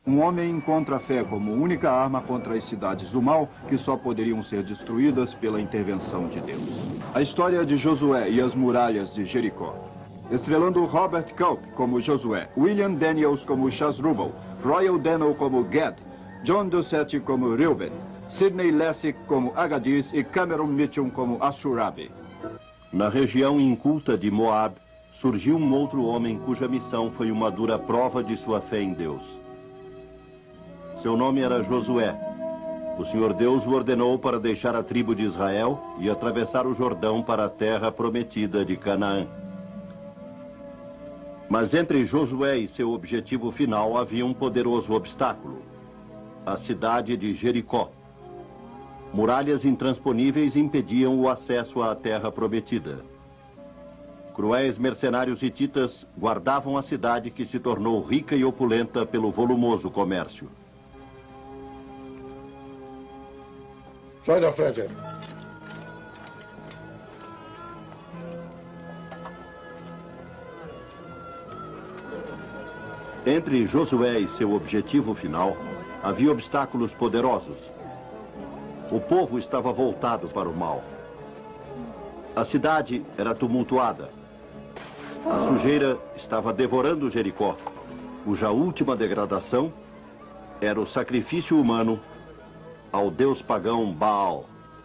Um homem encontra a fé como única arma contra as cidades do mal, que só poderiam ser destruídas pela intervenção de Deus. A história de Josué e as muralhas de Jericó. Estrelando Robert Culp como Josué, William Daniels como Chasrubal, Royal Dano como Gad, John Dossetti como Reuben, Sidney Lessick como Agadis e Cameron Mitchum como Ashurabi. Na região inculta de Moab, surgiu um outro homem cuja missão foi uma dura prova de sua fé em Deus. Seu nome era Josué. O Senhor Deus o ordenou para deixar a tribo de Israel e atravessar o Jordão para a terra prometida de Canaã. Mas entre Josué e seu objetivo final havia um poderoso obstáculo: a cidade de Jericó. Muralhas intransponíveis impediam o acesso à terra prometida. Cruéis mercenários hititas guardavam a cidade, que se tornou rica e opulenta pelo volumoso comércio. Sai da frente. Entre Josué e seu objetivo final, havia obstáculos poderosos. O povo estava voltado para o mal. A cidade era tumultuada. A sujeira estava devorando Jericó, cuja última degradação era o sacrifício humano ao deus pagão Baal.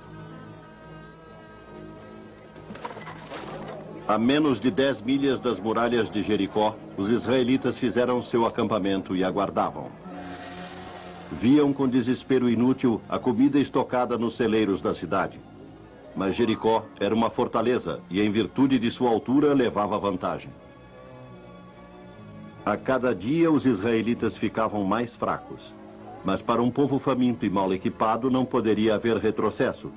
A menos de 10 milhas das muralhas de Jericó, os israelitas fizeram seu acampamento e aguardavam. Viam com desespero inútil a comida estocada nos celeiros da cidade. Mas Jericó era uma fortaleza e, em virtude de sua altura, levava vantagem. A cada dia, os israelitas ficavam mais fracos. Mas para um povo faminto e mal equipado, não poderia haver retrocesso.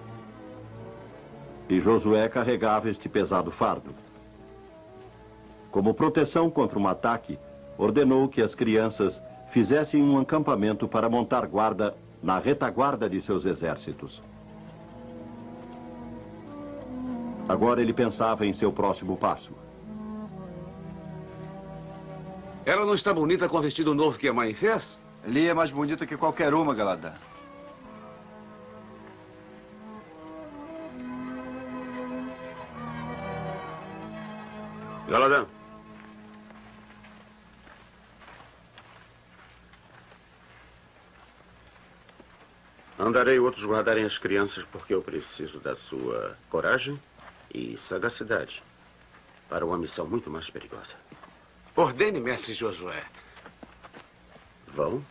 E Josué carregava este pesado fardo. Como proteção contra um ataque, ordenou que as crianças fizessem um acampamento para montar guarda na retaguarda de seus exércitos. Agora ele pensava em seu próximo passo. Ela não está bonita com o vestido novo que a mãe fez? Lia é mais bonita que qualquer uma, Galadã. Galadã. Mandarei outros guardarem as crianças porque eu preciso da sua coragem e sagacidade para uma missão muito mais perigosa. Ordene, mestre Josué. Vão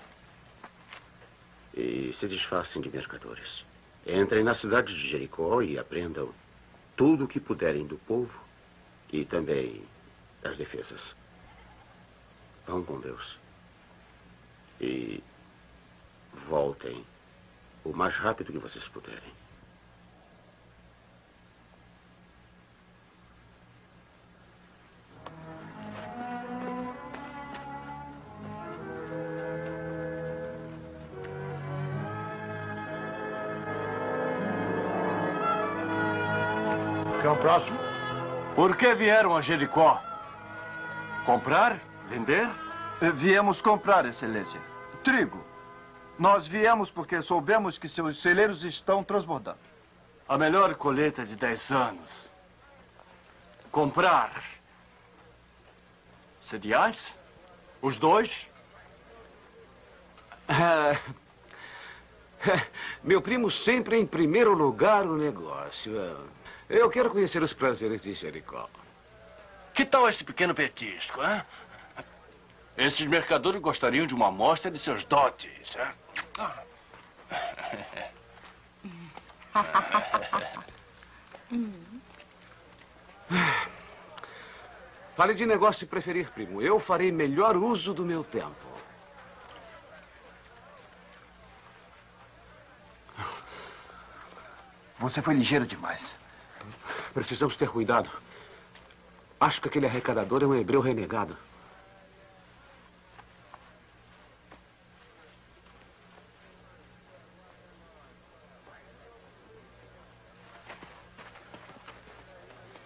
e se disfarcem de mercadores. Entrem na cidade de Jericó e aprendam tudo o que puderem do povo e também das defesas. Vão com Deus. E voltem o mais rápido que vocês puderem. Quer um próximo? Por que vieram a Jericó? Comprar? Vender? Viemos comprar, Excelência. Trigo. Nós viemos porque soubemos que seus celeiros estão transbordando. A melhor colheita de 10 anos. Comprar. Cereais? Os dois? Meu primo sempre em primeiro lugar o negócio. Eu quero conhecer os prazeres de Jericó. Que tal este pequeno petisco, hein? Esses mercadores gostariam de uma amostra de seus dotes, hein? Fale de negócio se preferir, primo. Eu farei melhor uso do meu tempo. Você foi ligeiro demais. Precisamos ter cuidado. Acho que aquele arrecadador é um hebreu renegado.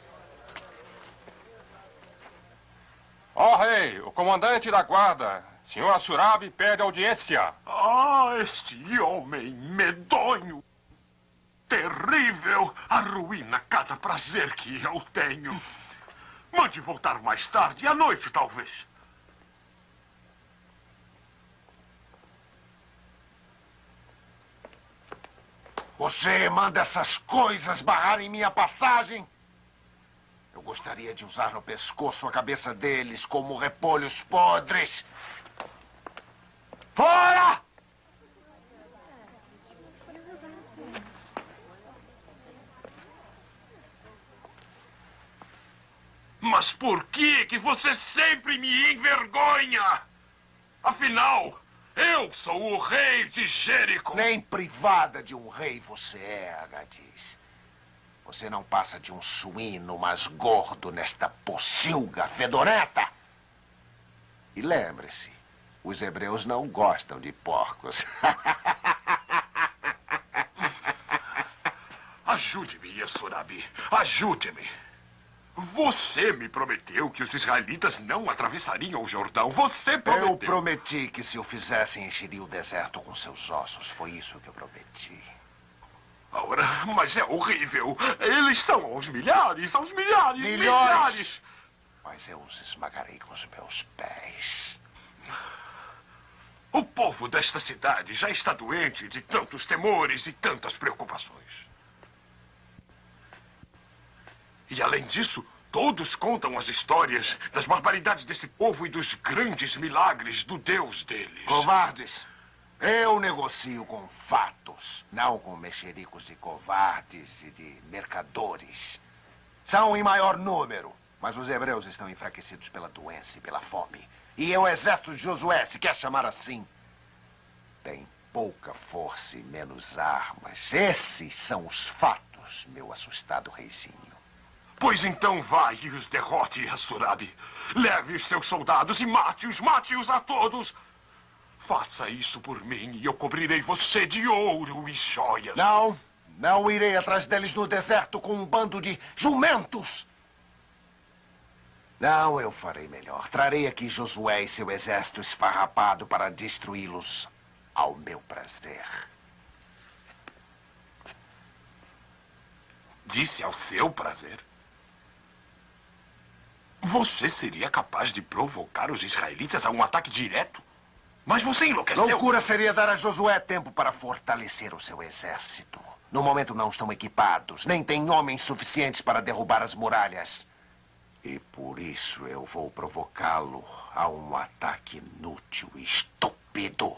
Ó rei, o comandante da guarda, Senhor Hassurabi pede audiência. Ah, este homem medonho. Terrível. Arruína cada prazer que eu tenho. Mande voltar mais tarde, à noite, talvez. Você manda essas coisas barrarem minha passagem? Eu gostaria de usar no pescoço a cabeça deles como repolhos podres. Fora! Mas por que você sempre me envergonha? Afinal, eu sou o rei de Jerico. Nem privada de um rei você é, Agadis. Você não passa de um suíno mais gordo nesta pocilga fedorenta. E lembre-se, os hebreus não gostam de porcos. Ajude-me, Hassurabi. Ajude-me. Você me prometeu que os israelitas não atravessariam o Jordão. Você prometeu. Eu prometi que se o fizessem encheria o deserto com seus ossos. Foi isso que eu prometi. Ora, mas é horrível. Eles estão aos milhares, Milhões. milhares. Mas eu os esmagarei com os meus pés. O povo desta cidade já está doente de tantos temores e tantas preocupações. E além disso, todos contam as histórias das barbaridades desse povo e dos grandes milagres do Deus deles. Covardes! Eu negocio com fatos, não com mexericos de covardes e de mercadores. São em maior número, mas os hebreus estão enfraquecidos pela doença e pela fome. E o exército de Josué, se quer chamar assim, tem pouca força e menos armas. Esses são os fatos, meu assustado reizinho. Pois então vai e os derrote, Hassurabi. Leve os seus soldados e mate-os a todos. Faça isso por mim e eu cobrirei você de ouro e joias. Não irei atrás deles no deserto com um bando de jumentos. Não, eu farei melhor. Trarei aqui Josué e seu exército esfarrapado para destruí-los ao meu prazer. Disse ao seu prazer? Você seria capaz de provocar os israelitas a um ataque direto? Mas você enlouqueceu. Loucura seria dar a Josué tempo para fortalecer o seu exército. No momento não estão equipados, nem têm homens suficientes para derrubar as muralhas. E por isso eu vou provocá-lo a um ataque inútil e estúpido.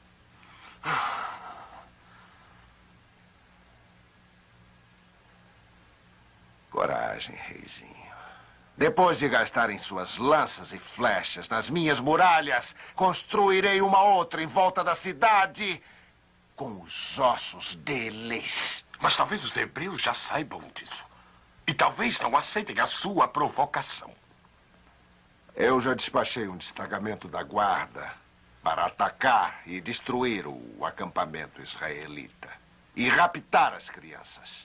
Coragem, reizinho. Depois de gastarem suas lanças e flechas nas minhas muralhas, construirei uma outra em volta da cidade com os ossos deles. Mas talvez os hebreus já saibam disso. E talvez não aceitem a sua provocação. Eu já despachei um destacamento da guarda para atacar e destruir o acampamento israelita. E raptar as crianças.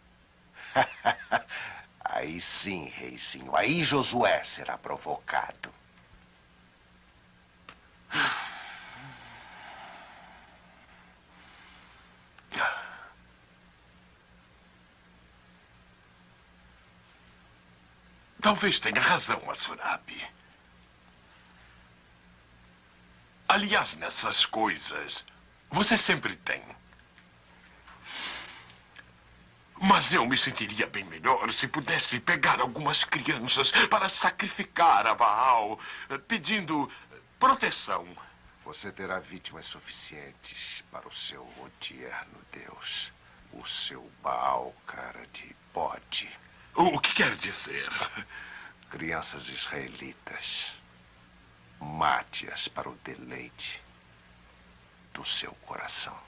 Aí sim, reizinho. Aí Josué será provocado. Talvez tenha razão, Hassurabi. Aliás, nessas coisas, você sempre tem. Mas eu me sentiria bem melhor se pudesse pegar algumas crianças para sacrificar a Baal, pedindo proteção. Você terá vítimas suficientes para o seu odierno Deus. O seu Baal, cara de bode. O que quer dizer? Crianças israelitas. Mate-as para o deleite do seu coração.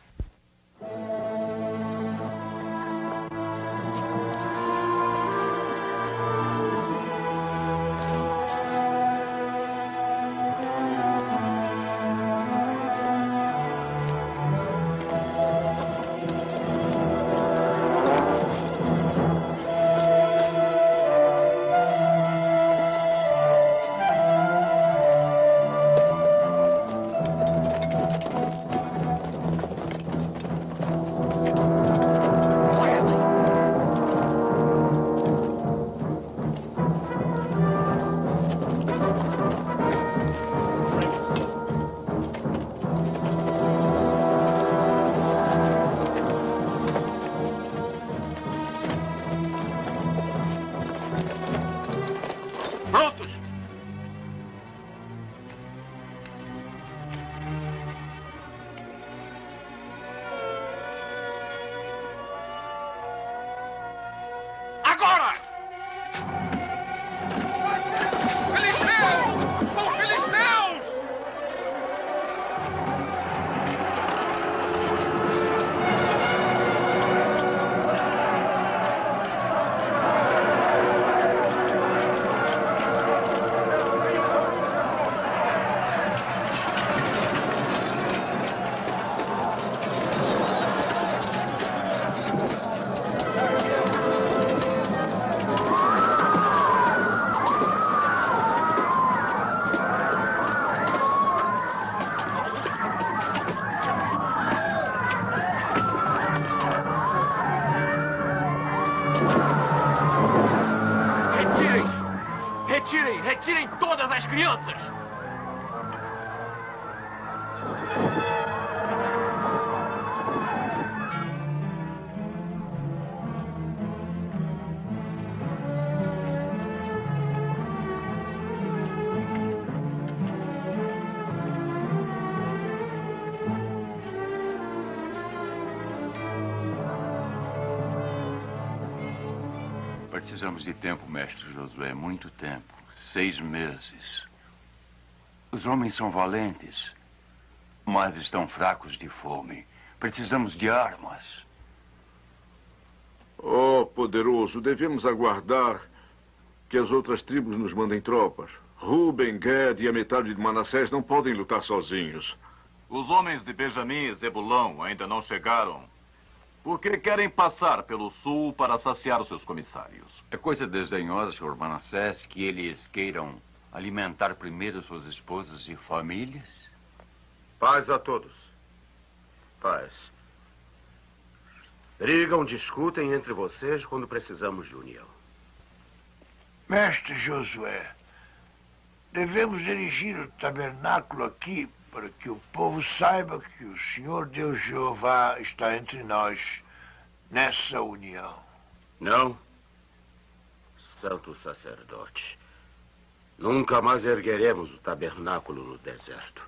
Retirem todas as crianças! Precisamos de tempo, mestre Josué, muito tempo. 6 meses. Os homens são valentes, mas estão fracos de fome. Precisamos de armas. Oh, poderoso, devemos aguardar que as outras tribos nos mandem tropas. Ruben, Gad e a metade de Manassés não podem lutar sozinhos. Os homens de Benjamim e Zebulão ainda não chegaram, porque querem passar pelo sul para saciar os seus comissários. É coisa desdenhosa, senhor Manassés, que eles queiram alimentar primeiro suas esposas e famílias? Paz a todos. Paz. Brigam, discutem entre vocês quando precisamos de união. Mestre Josué, devemos erigir o tabernáculo aqui para que o povo saiba que o Senhor Deus Jeová está entre nós nessa união. Não, santo sacerdote. Nunca mais ergueremos o tabernáculo no deserto.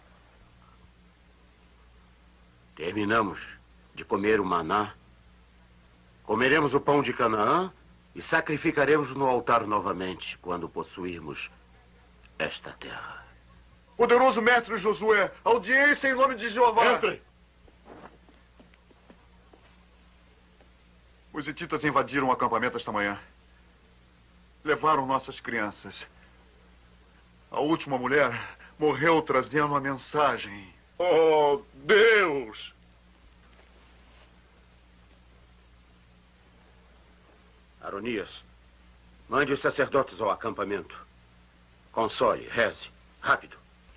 Terminamos de comer o maná, comeremos o pão de Canaã e sacrificaremos no altar novamente quando possuirmos esta terra. Poderoso mestre Josué, audiência em nome de Jeová. Entre! Os hititas invadiram o acampamento esta manhã. Levaram nossas crianças. A última mulher morreu trazendo uma mensagem. Oh, Deus! Aronias, mande os sacerdotes ao acampamento. Console, reze. Rápido.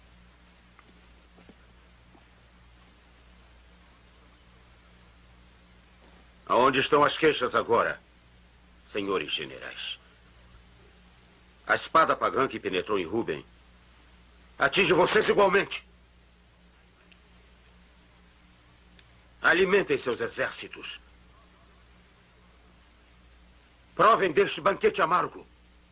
Aonde estão as queixas agora, senhores generais? A espada pagã que penetrou em Ruben atinge vocês igualmente. Alimentem seus exércitos. Provem deste banquete amargo.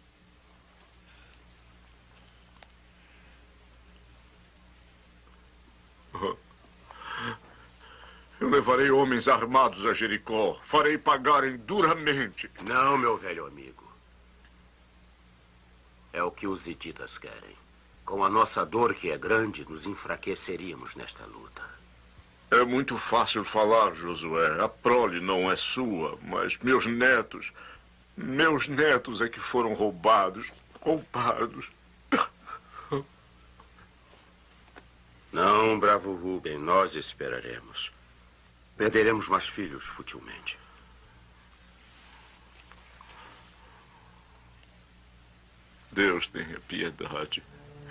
Eu levarei homens armados a Jericó. Farei pagarem duramente. Não, meu velho amigo. É o que os hititas querem. Com a nossa dor, que é grande, nos enfraqueceríamos nesta luta. É muito fácil falar, Josué. A prole não é sua, mas meus netos é que foram roubados. Não, bravo Ruben, nós esperaremos. Perderemos mais filhos futilmente. Deus tenha piedade.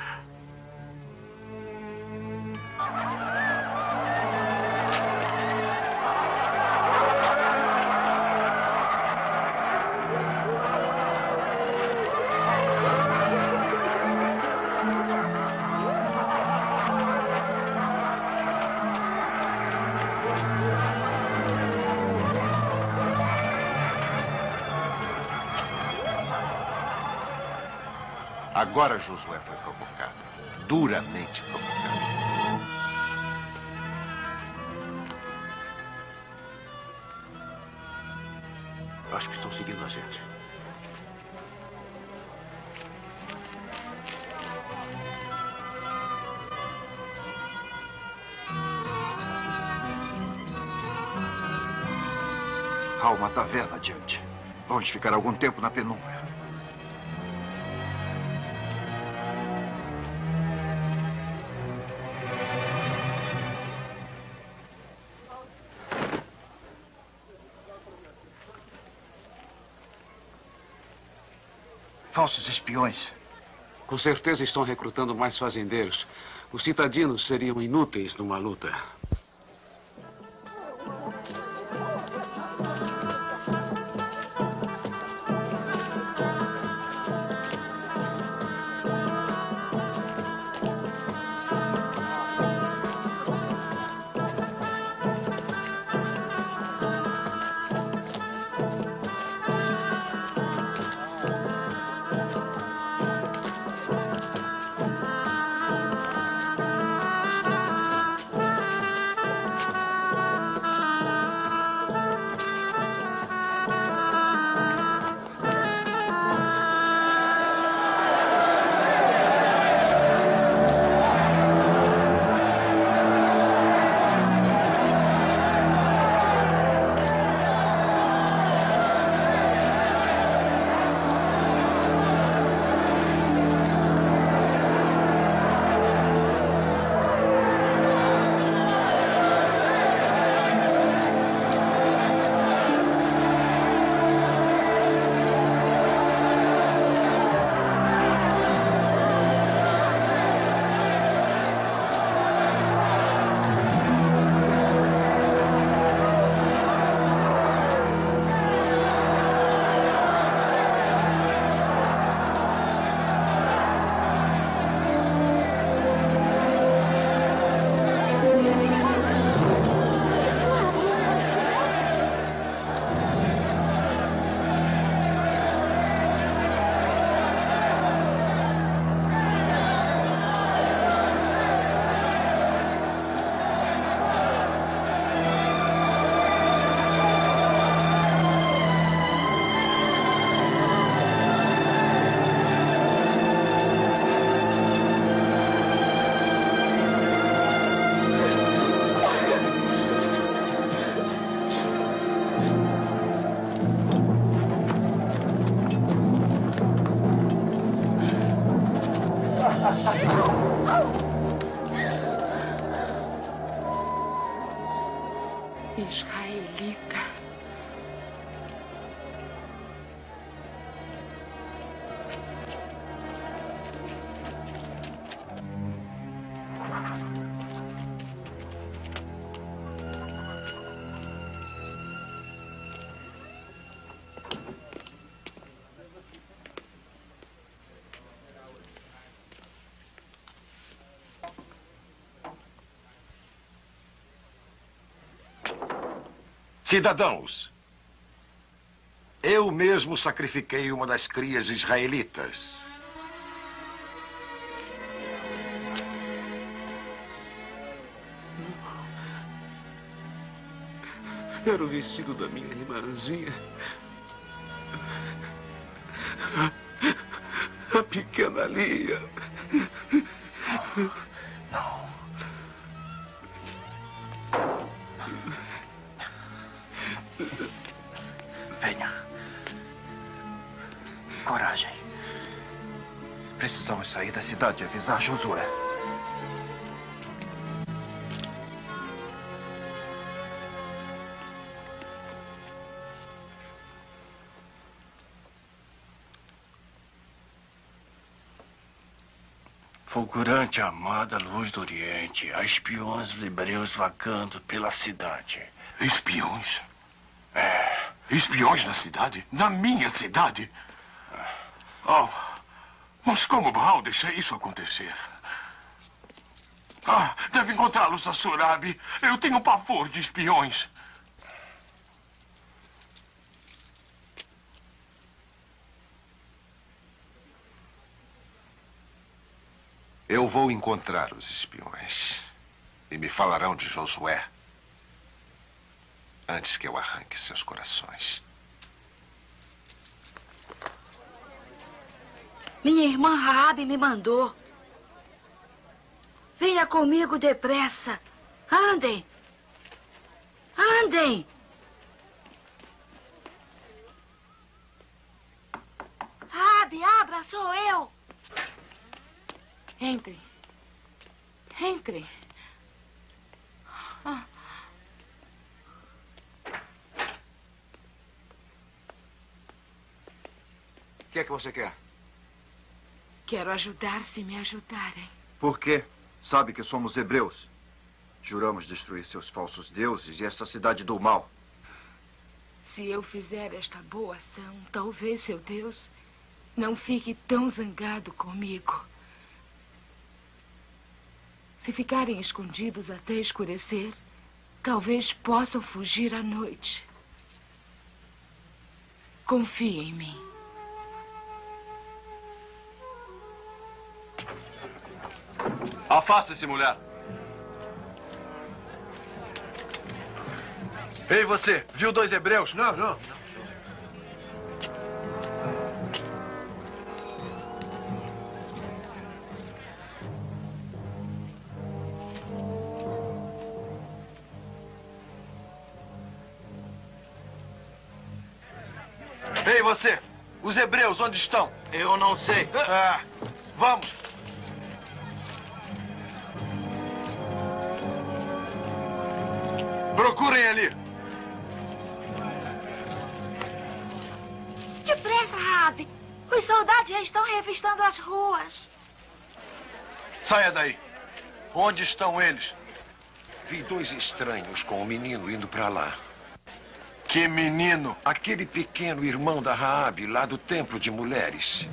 Agora Josué foi provocado. Duramente provocado. Acho que estão seguindo a gente. Há uma taverna adiante. Vamos ficar algum tempo na penumbra. Falsos espiões. Com certeza estão recrutando mais fazendeiros. Os citadinos seriam inúteis numa luta. Israelita. Cidadãos, eu mesmo sacrifiquei uma das crias israelitas. Era o vestido da minha irmãzinha. A pequena Lia. Não. Venha. Coragem. Precisamos sair da cidade e avisar Josué. Fulgurante e amada luz do Oriente, há espiões hebreus vagando pela cidade. Espiões? Espiões na cidade? Na minha cidade? Oh, mas como Baal deixa isso acontecer? Deve encontrá-los, Hassurabi. Eu tenho pavor de espiões. Eu vou encontrar os espiões. E me falarão de Josué. Antes que eu arranque seus corações. Minha irmã Raabe me mandou. Venha comigo depressa. Andem. Andem. Raabe, abra, sou eu. Entre. Entre. O que é que você quer? Quero ajudar se me ajudarem. Por quê? Sabe que somos hebreus. Juramos destruir seus falsos deuses e esta cidade do mal. Se eu fizer esta boa ação, talvez seu Deus não fique tão zangado comigo. Se ficarem escondidos até escurecer, talvez possam fugir à noite. Confie em mim. Afaste-se, mulher. Ei, você, viu dois hebreus? Não. Ei, você, os hebreus, onde estão? Eu não sei. Vamos. Procurem ali. Depressa, Raabe. Os soldados já estão revistando as ruas. Saia daí. Onde estão eles? Vi dois estranhos com um menino indo para lá. Que menino? Aquele pequeno irmão da Raabe, lá do templo de mulheres.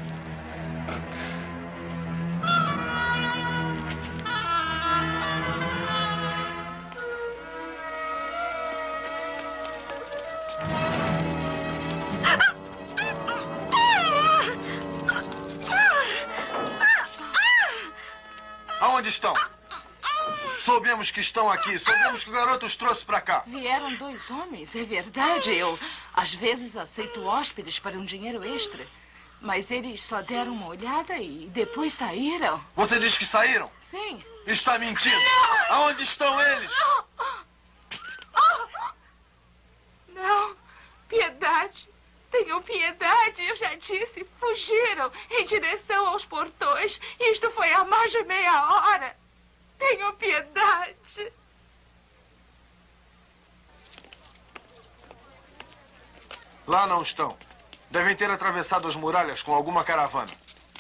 Aonde estão? Soubemos que estão aqui. Soubemos que o garoto os trouxe para cá. Vieram dois homens, é verdade. Eu, às vezes, aceito hóspedes para um dinheiro extra. Mas eles só deram uma olhada e depois saíram. Você diz que saíram? Sim. Está mentindo. Não. Aonde estão eles? Não. Piedade. Tenham piedade. Eu já disse. Fugiram em direção aos portões. Isto foi há mais de meia hora. Tenham piedade. Lá não estão. Devem ter atravessado as muralhas com alguma caravana.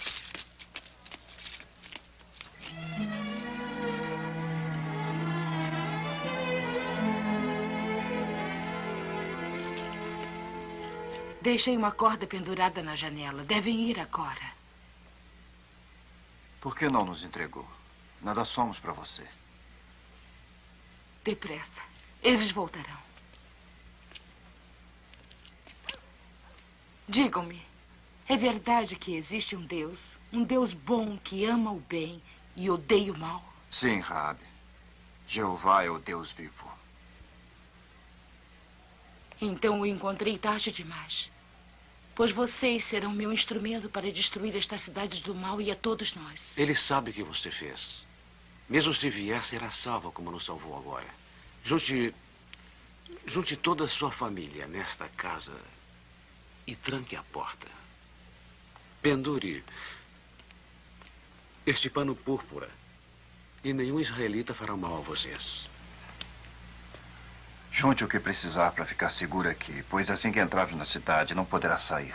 Deixei uma corda pendurada na janela. Devem ir agora. Por que não nos entregou? Nada somos para você. Depressa. Eles voltarão. Digam-me, é verdade que existe um Deus bom que ama o bem e odeia o mal? Sim, Raabe. Jeová é o Deus vivo. Então o encontrei tarde demais. Pois vocês serão meu instrumento para destruir estas cidades do mal e a todos nós. Ele sabe o que você fez. Mesmo se vier, será salvo como nos salvou agora. Junte toda a sua família nesta casa e tranque a porta. Pendure este pano púrpura e nenhum israelita fará mal a vocês. Junte o que precisar para ficar seguro aqui, pois assim que entrarmos na cidade, não poderá sair.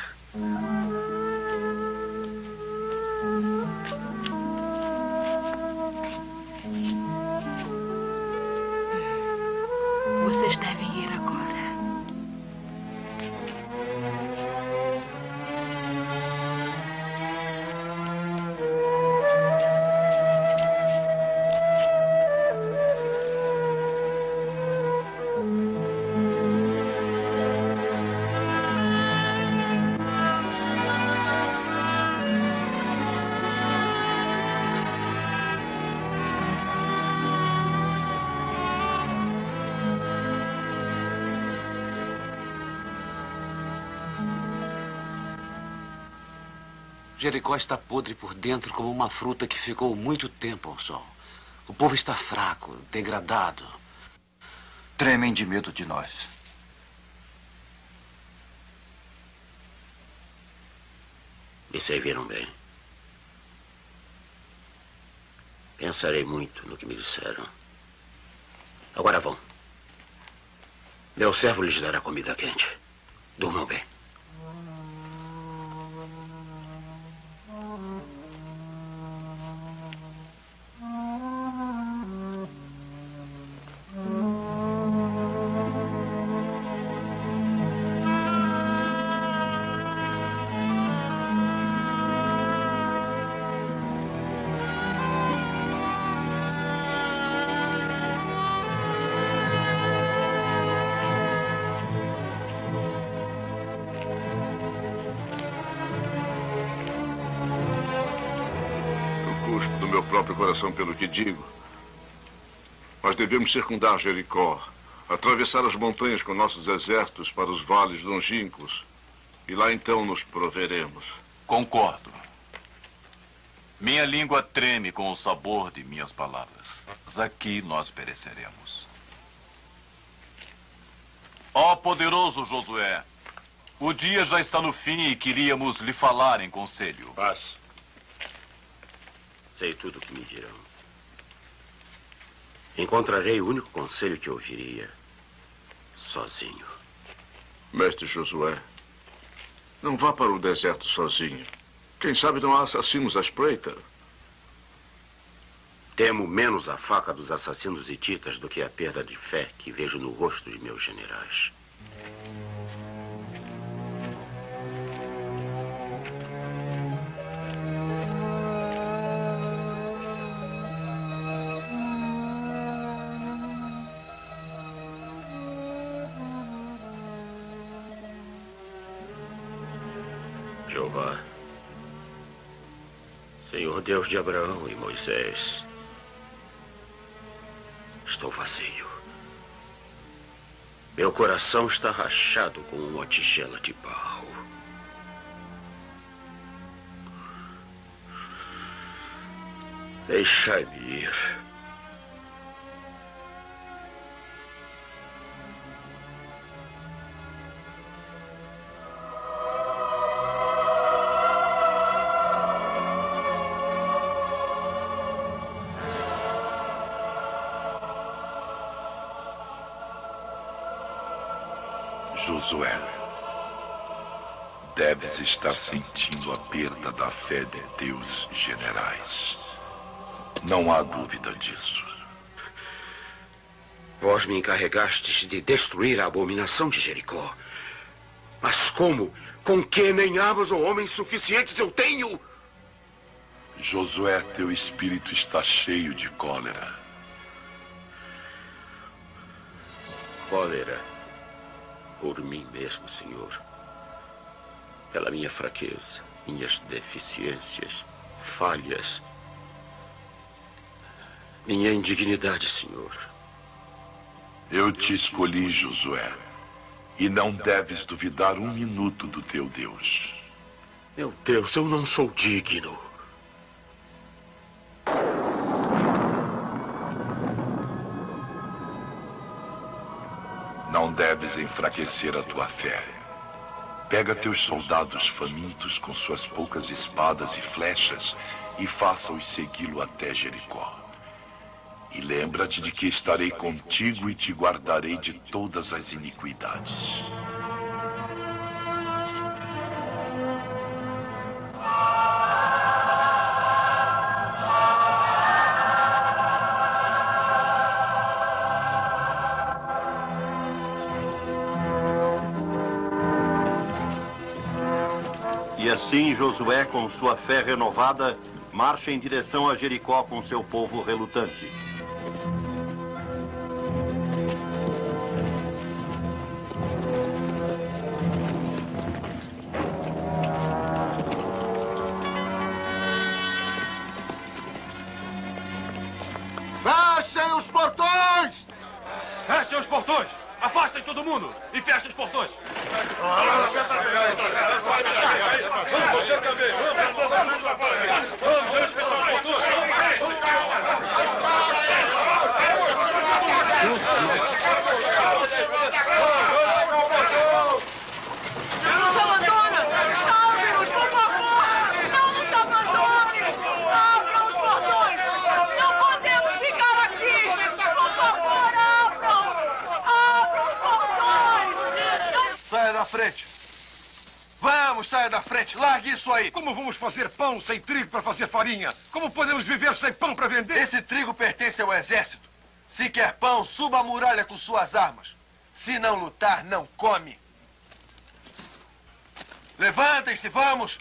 Vocês devem ir agora. Jericó está podre por dentro como uma fruta que ficou muito tempo ao sol. O povo está fraco, degradado. Tremem de medo de nós. Me serviram bem. Pensarei muito no que me disseram. Agora vão. Meu servo lhes dará comida quente. Durmam bem. Do meu próprio coração pelo que digo. Nós devemos circundar Jericó, atravessar as montanhas com nossos exércitos para os vales longínquos, e lá então nos proveremos. Concordo. Minha língua treme com o sabor de minhas palavras. Mas aqui nós pereceremos. Ó poderoso Josué, o dia já está no fim e queríamos lhe falar em conselho. Paz. Sei tudo o que me dirão. Encontrarei o único conselho que ouviria sozinho. Mestre Josué, não vá para o deserto sozinho. Quem sabe não há assassinos à espreita. Temo menos a faca dos assassinos hititas do que a perda de fé que vejo no rosto de meus generais. Jeová, Senhor Deus de Abraão e Moisés, estou vazio. Meu coração está rachado como uma tigela de barro. Deixai-me ir. Josué, Deves estar sentindo a perda da fé de teus generais. Não há dúvida disso. Vós me encarregastes de destruir a abominação de Jericó. Mas como? Com que nem armas ou homens suficientes eu tenho? Josué, teu espírito está cheio de cólera. Cólera por mim mesmo, Senhor. Pela minha fraqueza, minhas deficiências, falhas, minha indignidade, Senhor. Eu te escolhi, Josué, e não deves duvidar um minuto do teu Deus. Meu Deus, eu não sou digno. Não deves enfraquecer a tua fé. Pega teus soldados famintos com suas poucas espadas e flechas e faça-os segui-lo até Jericó. E lembra-te de que estarei contigo e te guardarei de todas as iniquidades. E assim Josué, com sua fé renovada, marcha em direção a Jericó com seu povo relutante. Fechem os portões! Fechem os portões! Afastem todo mundo e fechem os portões! Vamos fechar os portões! Não nos abandona! Salve-nos, por favor! Não nos abandone! Abram os portões! Não podemos ficar aqui! Por favor, abram! Abram os portões! Saia da frente! Vamos, saia da frente! Largue isso aí! Como vamos fazer pão sem trigo para fazer farinha? Como podemos viver sem pão para vender? Esse trigo pertence ao exército. Se quer pão, suba a muralha com suas armas. Se não lutar, não come. Levantem-se, vamos!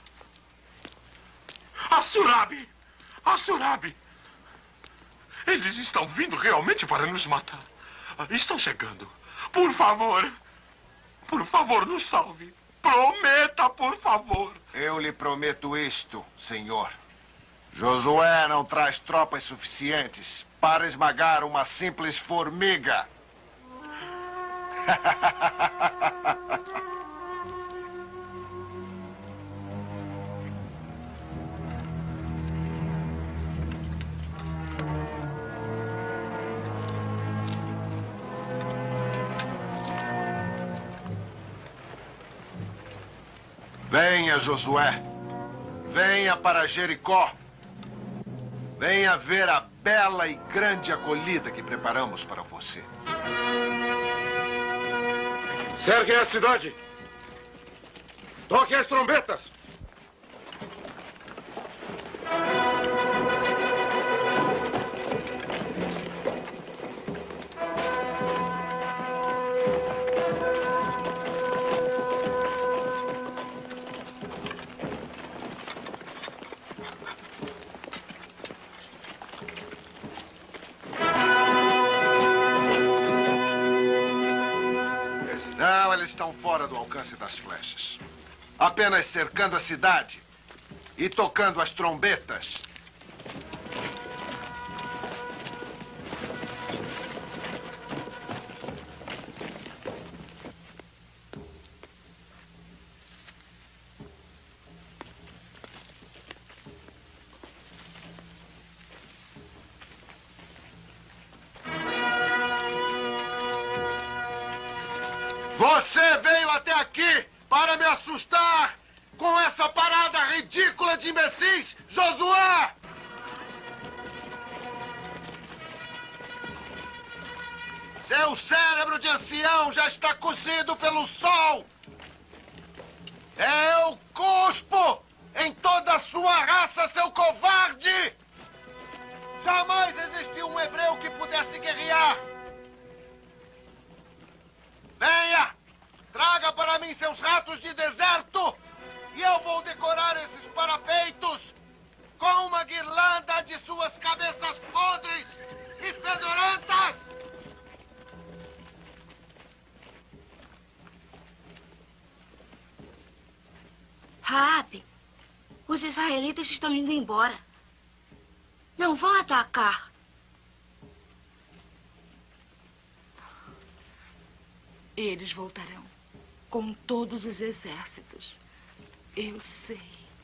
Hassurabi! Hassurabi! Eles estão vindo realmente para nos matar. Estão chegando. Por favor, nos salve. Prometa, por favor. Eu lhe prometo isto, senhor. Josué não traz tropas suficientes para esmagar uma simples formiga. Venha, Josué. Venha para Jericó. Venha ver a bela e grande acolhida que preparamos para você. Cerquem a cidade! Toquem as trombetas! Não, eles estão fora do alcance das flechas. Apenas cercando a cidade e tocando as trombetas. Você veio até aqui para me assustar com essa parada ridícula de imbecis, Josué! Seu cérebro de ancião já está cozido pelo sol! Eu cuspo em toda a sua raça, seu covarde! Jamais existiu um hebreu que pudesse guerrear. Venha! Traga para mim seus ratos de deserto e eu vou decorar esses parapeitos com uma guirlanda de suas cabeças podres e fedorentas! Raabe, os israelitas estão indo embora. Não vão atacar. Eles voltarão com todos os exércitos. Eu sei.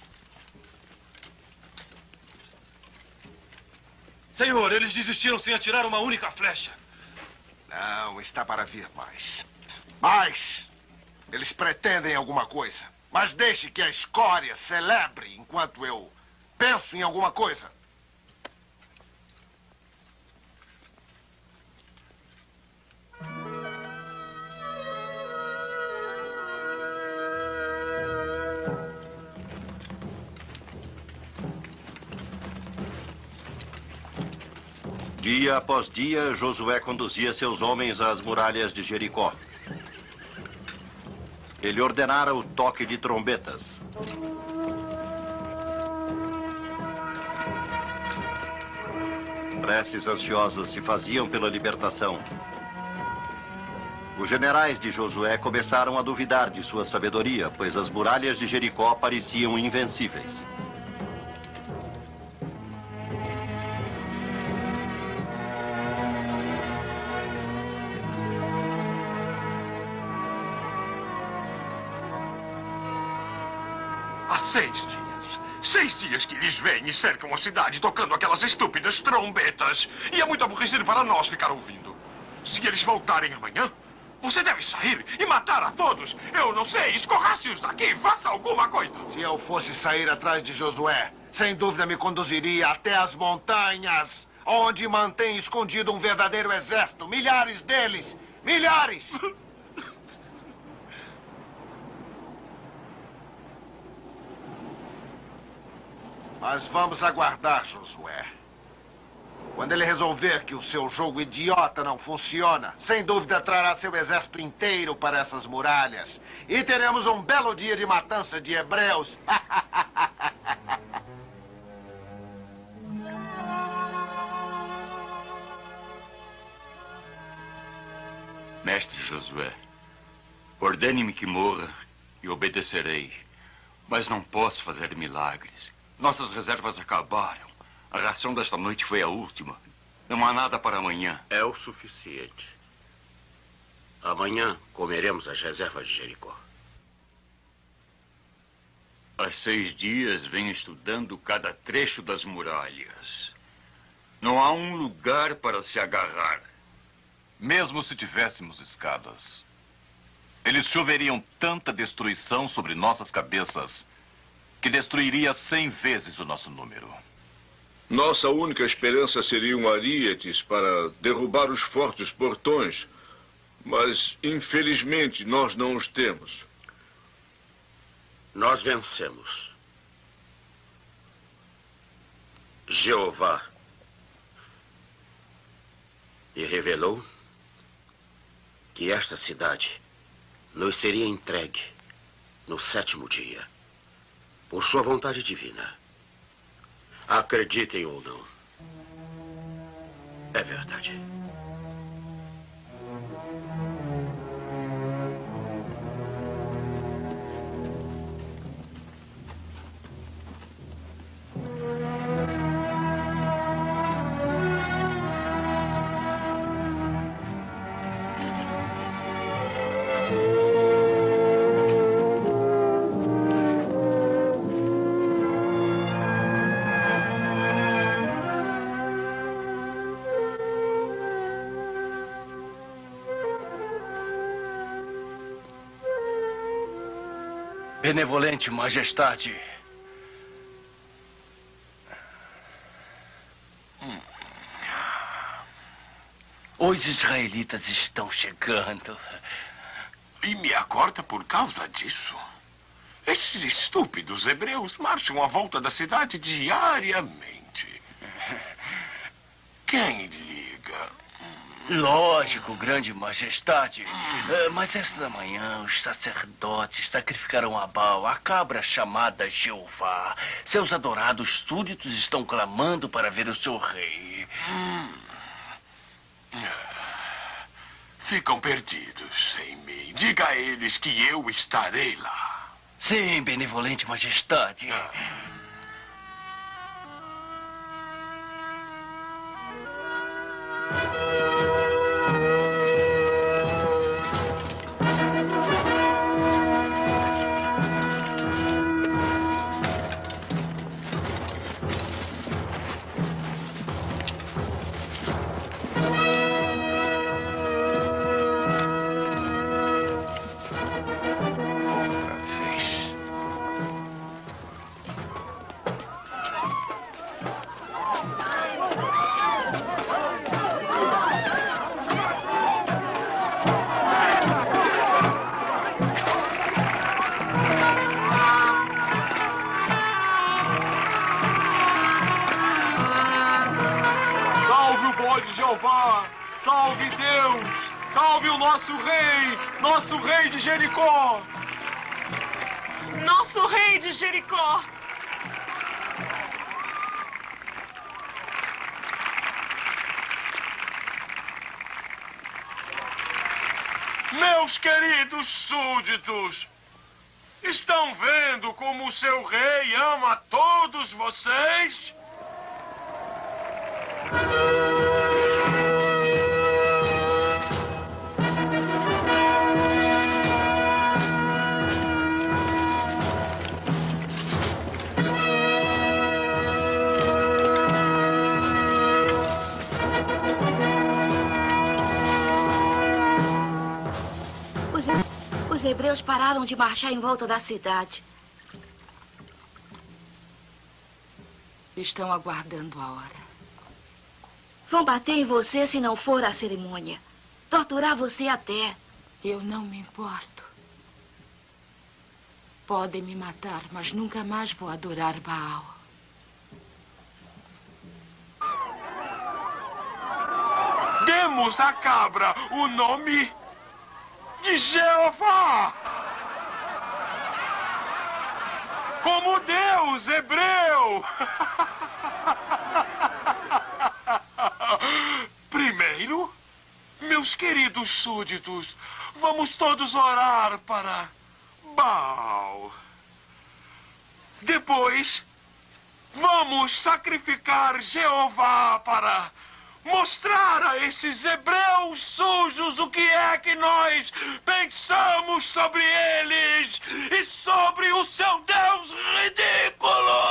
Senhor, eles desistiram sem atirar uma única flecha. Não, está para vir mais. Mais! Eles pretendem alguma coisa. Mas deixe que a escória celebre enquanto eu penso em alguma coisa. Dia após dia, Josué conduzia seus homens às muralhas de Jericó. Ele ordenara o toque de trombetas. Preces ansiosas se faziam pela libertação. Os generais de Josué começaram a duvidar de sua sabedoria, pois as muralhas de Jericó pareciam invencíveis. Há 6 dias que eles vêm e cercam a cidade tocando aquelas estúpidas trombetas. E é muito aborrecido para nós ficar ouvindo. Se eles voltarem amanhã, você deve sair e matar a todos. Eu não sei, escorrace-os daqui, faça alguma coisa. Se eu fosse sair atrás de Josué, sem dúvida me conduziria até as montanhas, onde mantém escondido um verdadeiro exército. Milhares deles! Milhares! Mas vamos aguardar, Josué. Quando ele resolver que o seu jogo idiota não funciona, sem dúvida trará seu exército inteiro para essas muralhas. E teremos um belo dia de matança de hebreus. Mestre Josué, ordene-me que morra e obedecerei. Mas não posso fazer milagres. Nossas reservas acabaram. A ração desta noite foi a última. Não há nada para amanhã. É o suficiente. Amanhã comeremos as reservas de Jericó. Há 6 dias venho estudando cada trecho das muralhas. Não há um lugar para se agarrar. Mesmo se tivéssemos escadas, eles choveriam tanta destruição sobre nossas cabeças que destruiria 100 vezes o nosso número. Nossa única esperança seriam arietes para derrubar os fortes portões, mas infelizmente nós não os temos. Nós vencemos. Jeová me revelou que esta cidade nos seria entregue no 7º dia, por sua vontade divina. Acreditem ou não, é verdade. Benevolente Majestade. Os israelitas estão chegando. E me acorda por causa disso? Esses estúpidos hebreus marcham à volta da cidade diariamente. Quem liga? Lógico, grande majestade. Mas esta manhã os sacerdotes sacrificaram a Baal, a cabra chamada Jeová. Seus adorados súditos estão clamando para ver o seu rei. Ficam perdidos sem mim. Diga a eles que eu estarei lá. Sim, benevolente majestade. Salve Deus! Salve o nosso rei de Jericó! Nosso rei de Jericó! Meus queridos súditos, estão vendo como o seu rei ama todos vocês? Os hebreus pararam de marchar em volta da cidade. Estão aguardando a hora. Vão bater em você se não for a cerimônia. Torturar você até. Eu não me importo. Podem me matar, mas nunca mais vou adorar Baal. Demos à cabra o nome de Jeová, como Deus hebreu. Primeiro, meus queridos súditos, vamos todos orar para Baal. Depois, vamos sacrificar Jeová para mostrar a esses hebreus sujos o que é que nós pensamos sobre eles e sobre o seu Deus ridículo!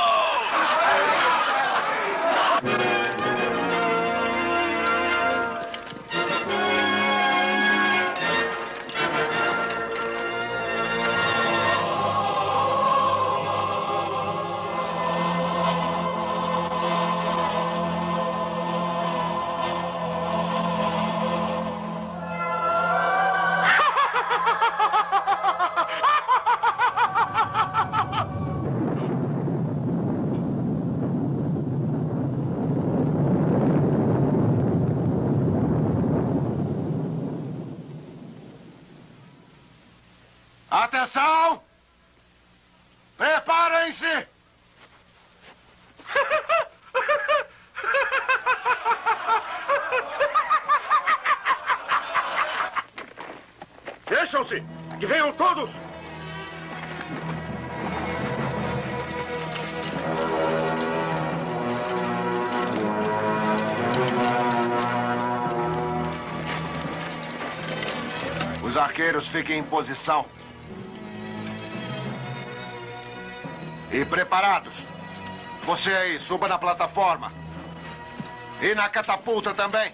Atenção! Preparem-se! Deixam-se! Que venham todos! Os arqueiros fiquem em posição. E preparados. Você aí, suba na plataforma. E na catapulta também.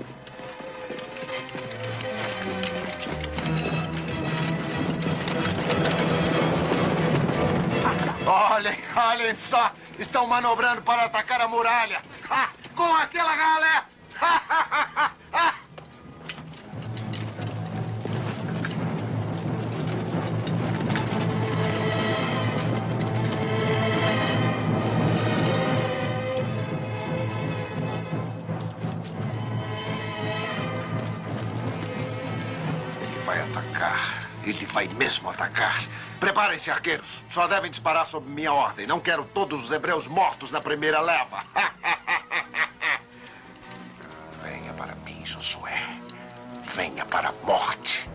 Olhem só. Estão manobrando para atacar a muralha. Com aquela galera. vai atacar. Ele vai mesmo atacar. Preparem-se, arqueiros. Só devem disparar sob minha ordem. Não quero todos os hebreus mortos na primeira leva. Venha para mim, Josué. Venha para a morte.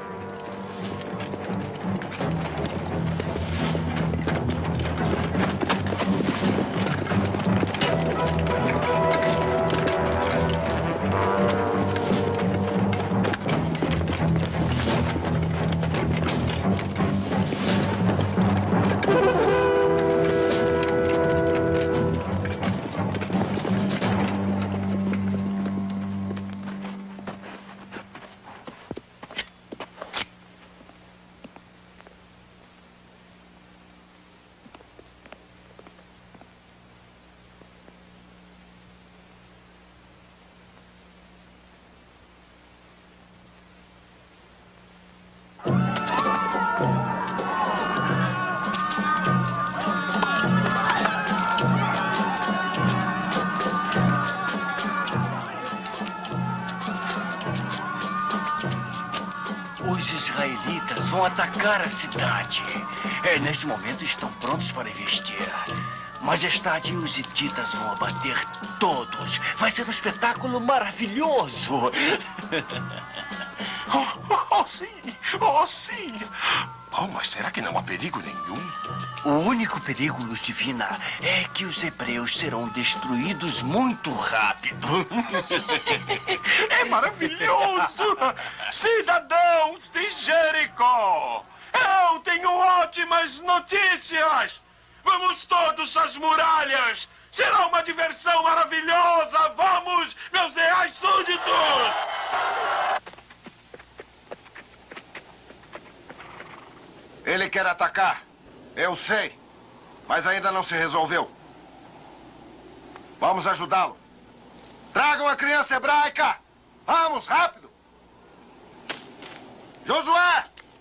Os israelitas vão atacar a cidade. Neste momento estão prontos para investir. Majestade e os hititas vão abater todos. Vai ser um espetáculo maravilhoso. Oh, sim! Oh, sim! Oh, mas será que não há perigo nenhum? O único perigo, Luz Divina, é que os hebreus serão destruídos muito rápido. É maravilhoso! Cidadãos de Jericó! Eu tenho ótimas notícias! Vamos todos às muralhas! Será uma diversão maravilhosa! Vamos, meus leais súditos! Ele quer atacar. Eu sei. Mas ainda não se resolveu. Vamos ajudá-lo. Tragam a criança hebraica! Vamos, rápido! Josué!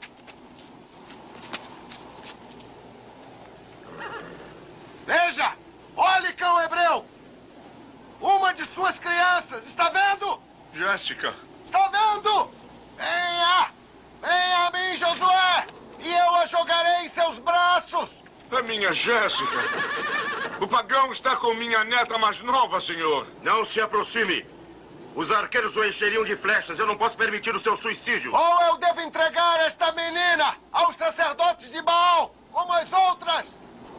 Veja! Olhe, cão hebreu! Uma de suas crianças! Está vendo? Jéssica! Está vendo? Venha! Venha a mim, Josué! E eu a jogarei em seus braços! A minha Jéssica! O pagão está com minha neta mais nova, senhor. Não se aproxime. Os arqueiros o encheriam de flechas. Eu não posso permitir o seu suicídio. Ou eu devo entregar esta menina aos sacerdotes de Baal, como as outras!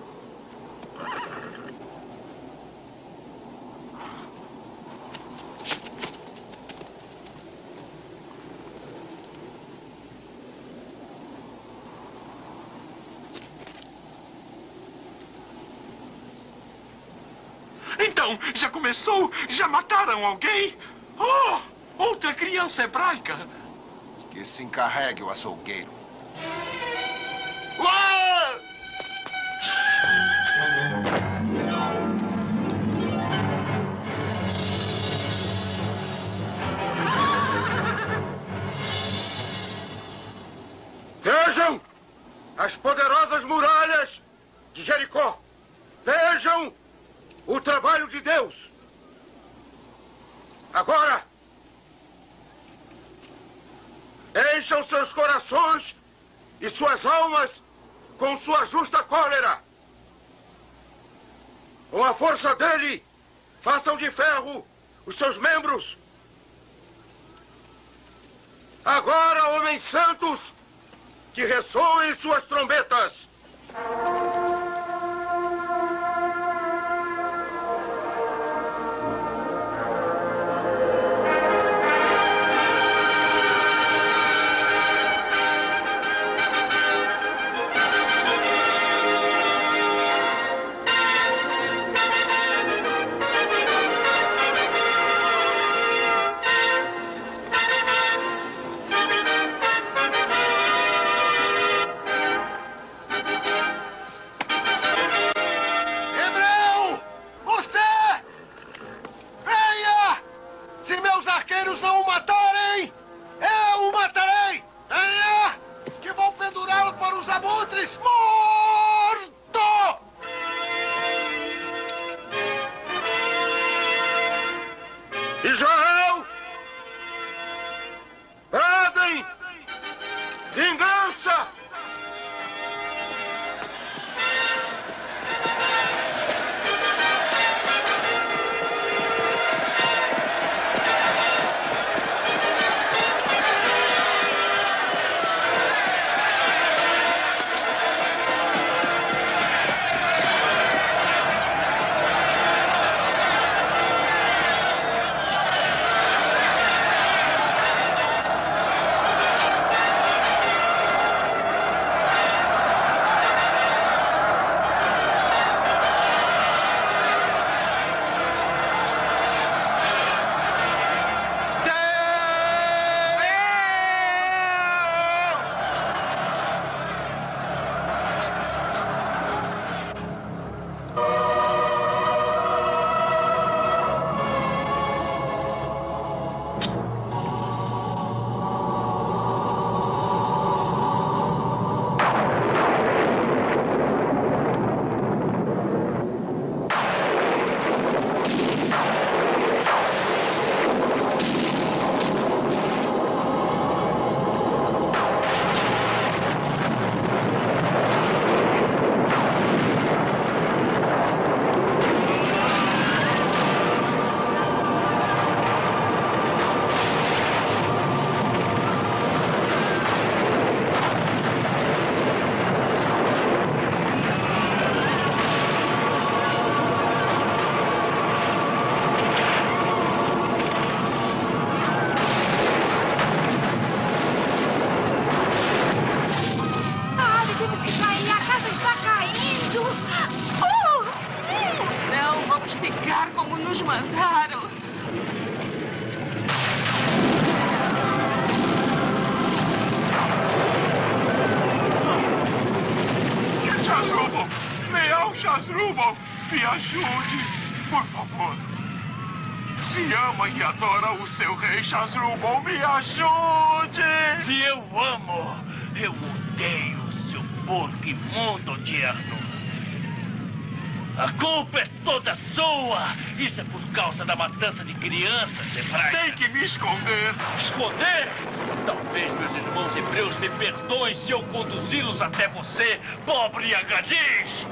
Então, já começou? Já mataram alguém? Oh, outra criança hebraica. Que se encarregue o açougueiro. Uau! Vejam as poderosas muralhas de Jericó. Vejam o trabalho de Deus. Agora, encham seus corações e suas almas com sua justa cólera. Com a força dele, façam de ferro os seus membros. Agora, homens santos, que ressoem suas trombetas. Me ajude, por favor. Se ama e adora o seu rei Chasrubal, me ajude! Se eu amo, eu odeio o seu porco imundo odierno. A culpa é toda sua! Isso é por causa da matança de crianças hebraicas. Tem que me esconder! Esconder? Talvez meus irmãos hebreus me perdoem se eu conduzi-los até você, pobre Agadiz!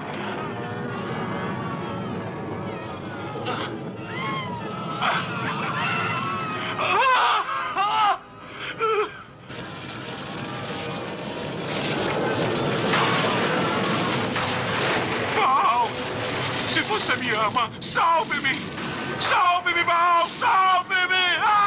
Baal! Se você me ama, salve-me! Salve-me, Baal! Salve-me!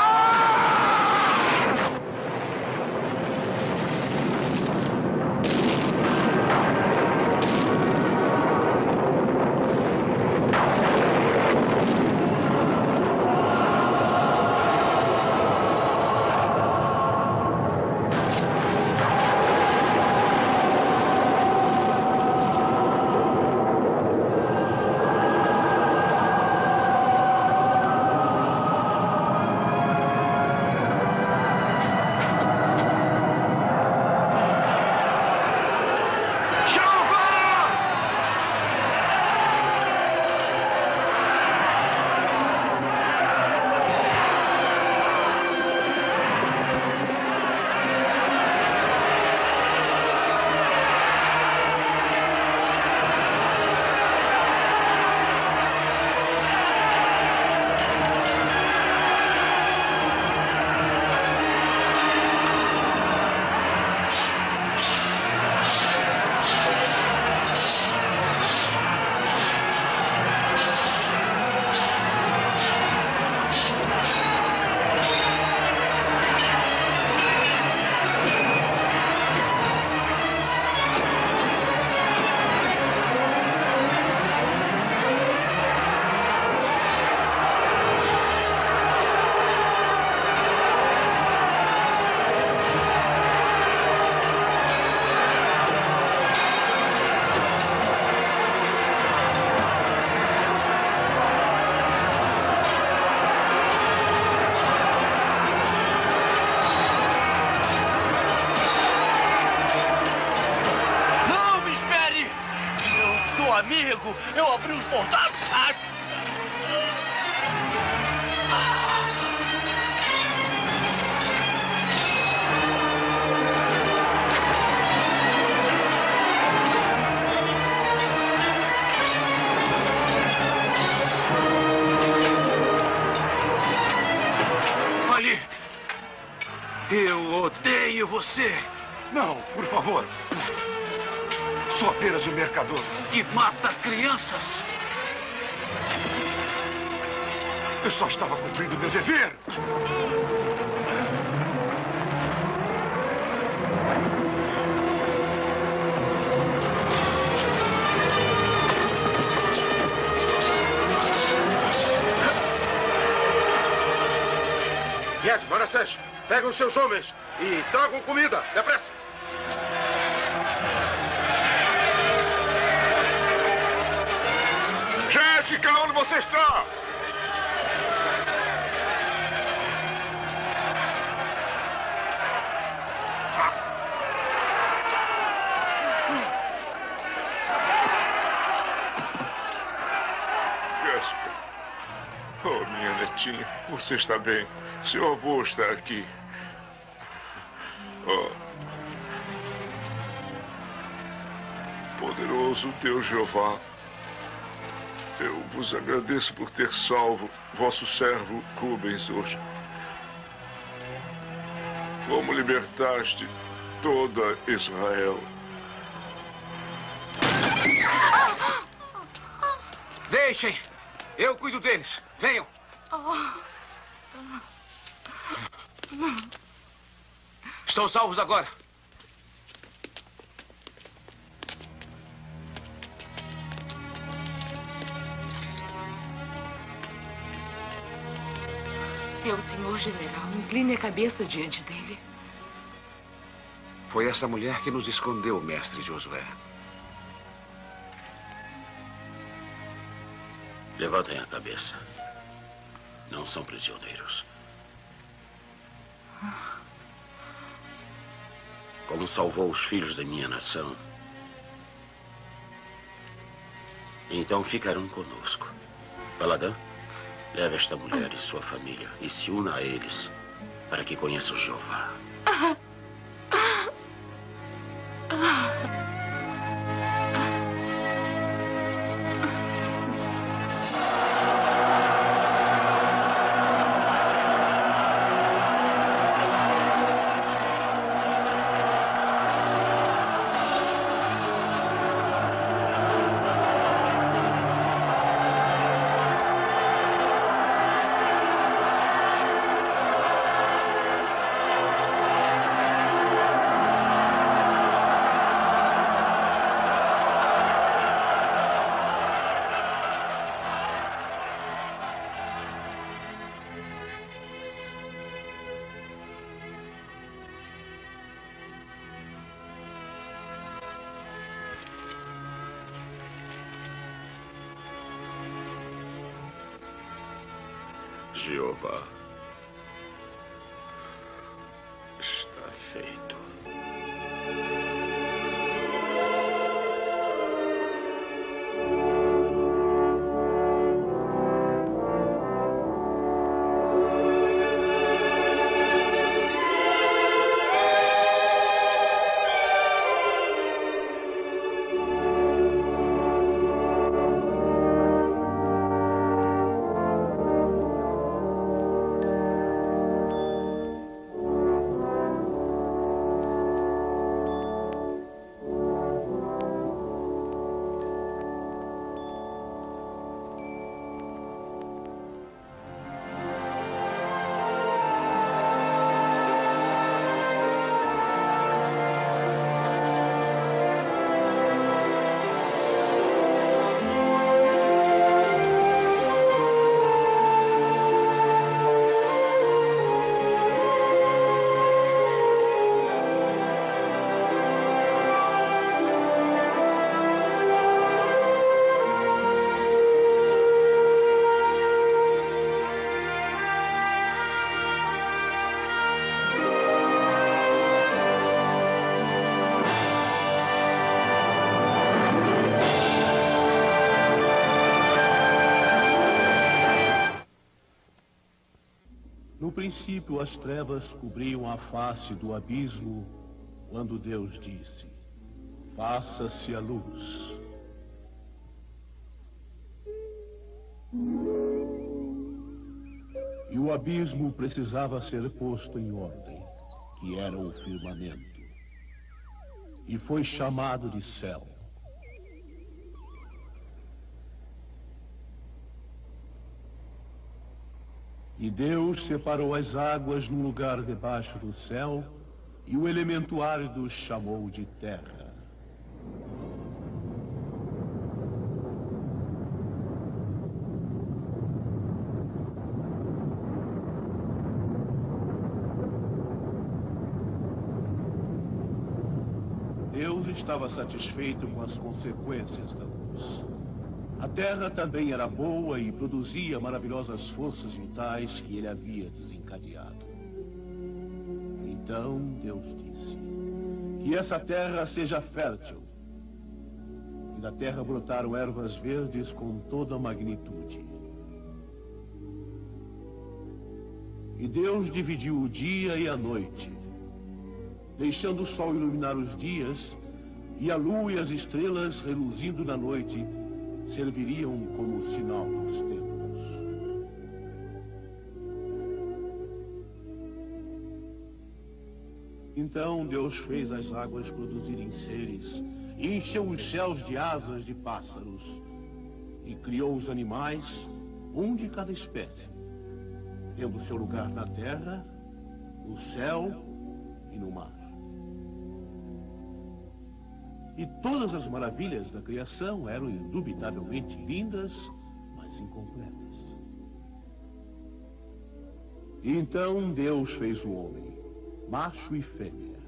Amigo, eu abri os portais. Ali! Eu odeio você! Não, por favor! Sou apenas um mercador. Que mata crianças. Eu só estava cumprindo meu dever. Yed, Manassés, pegam os seus homens e tragam comida. Depressa! Jéssica, onde você está? Jéssica. Oh, minha netinha, você está bem. Seu avô está aqui. Oh. Poderoso Deus Jeová, eu vos agradeço por ter salvo vosso servo Rubens hoje. Como libertaste toda Israel. Deixem! Eu cuido deles. Venham! Estão salvos agora. Meu senhor general, incline a cabeça diante dele. Foi essa mulher que nos escondeu, mestre Josué. Levantem a cabeça. Não são prisioneiros. Como salvou os filhos da minha nação, então ficarão conosco. Paladin, leve esta mulher e sua família e se una a eles para que conheçam Jeová. Jeová, está feito. No princípio, as trevas cobriam a face do abismo, quando Deus disse: faça-se a luz. E o abismo precisava ser posto em ordem, que era o firmamento. E foi chamado de céu. E Deus separou as águas num lugar debaixo do céu, e o elemento árido chamou de terra. Deus estava satisfeito com as consequências da luz. A terra também era boa e produzia maravilhosas forças vitais que ele havia desencadeado. Então Deus disse: que essa terra seja fértil. E da terra brotaram ervas verdes com toda magnitude. E Deus dividiu o dia e a noite, deixando o sol iluminar os dias, e a lua e as estrelas, reluzindo na noite, serviriam como sinal dos tempos. Então Deus fez as águas produzirem seres, e encheu os céus de asas de pássaros, e criou os animais, um de cada espécie, tendo seu lugar na terra, no céu e no mar. E todas as maravilhas da criação eram indubitavelmente lindas, mas incompletas. E então Deus fez o homem, macho e fêmea.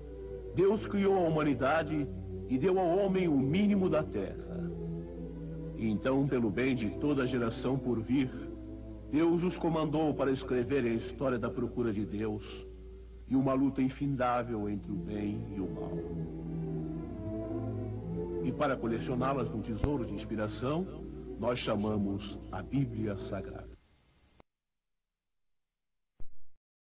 Deus criou a humanidade e deu ao homem o mínimo da terra. E então, pelo bem de toda a geração por vir, Deus os comandou para escreverem a história da procura de Deus e uma luta infindável entre o bem e o mal. E para colecioná-las num tesouro de inspiração, nós chamamos a Bíblia Sagrada.